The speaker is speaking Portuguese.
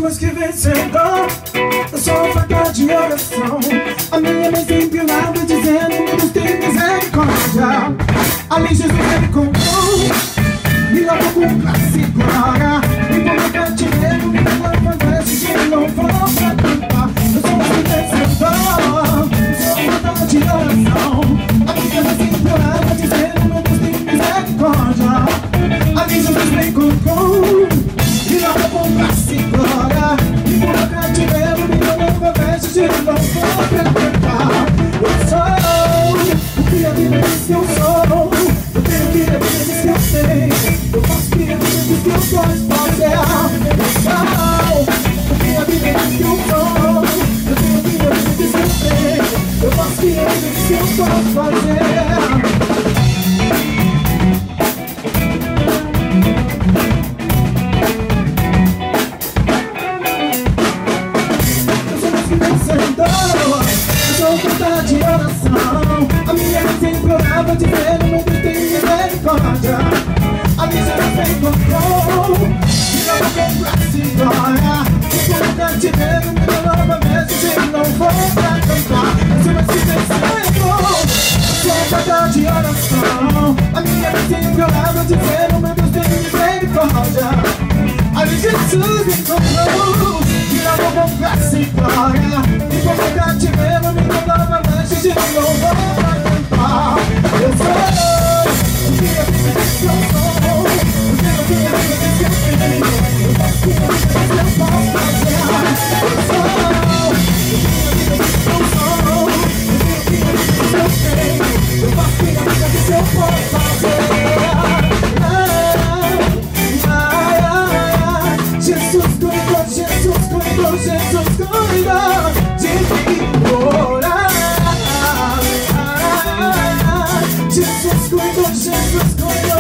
pessoas que vencedor. Eu sou fraca de oração. A minha mãe sempre orava dizendo: Deus tem misericórdia. Ali Jesus me comprou, me lavou com graça e glória. Me pôs no cativeiro, me levou com esse de louvor pra cantar. Eu sou vencedor, eu sou fraca de oração. A minha mãe sempre orava dizendo: meu Deus tem misericórdia. Ali Jesus me comprou, me lavou com graça e glória. Me pôs no cativeiro, me levou com esse de louvor pra cantar. Eu sou o que a Bíblia diz que eu sou. Eu tenho o que a Bíblia diz que eu sei. Eu faço o que a Bíblia diz que eu posso fazer. Eu sou o que a Bíblia diz que eu sou. Eu tenho o que a Bíblia diz que eu sei. Eu faço o que a Bíblia diz que eu posso fazer. De oração, a minha mãe sempre orava dizendo: meu Deus tem misericórdia. A minha já me encontrou, me leva com graça e glória. E por um cativeiro me leva mesmo de louvor pra cantar. Eu sou esse vencedor, sou fraca de oração. A minha mãe sempre orava dizendo: meu Deus tem misericórdia. Ali Jesus me encontrou, me leva com graça e glória. E por um cativeiro me leva de louvor pra cantar. Eu sou o que a Bíblia diz que eu sou. Eu tenho o que a Bíblia diz que eu tenho. Eu faço o que a Bíblia diz que eu posso fazer. Eu sou o que a Bíblia diz que eu sou. Eu tenho o que a Bíblia diz que eu tenho. Eu faço o que a Bíblia diz que eu posso fazer. Jesus cuidou, Jesus cuidou, Jesus cuidou de mim. Jesus cuidou, Jesus cuidou.